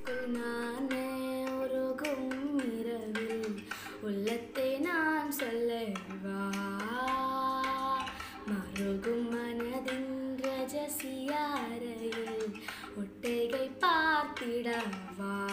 உள்ளுக்குள் நானே உருகும் இரவில் உள்ளத்தை நான் சொல்லவா மருகும் மனதின் ரஜசியாரையில் ஒட்டகை பார்த்திடவா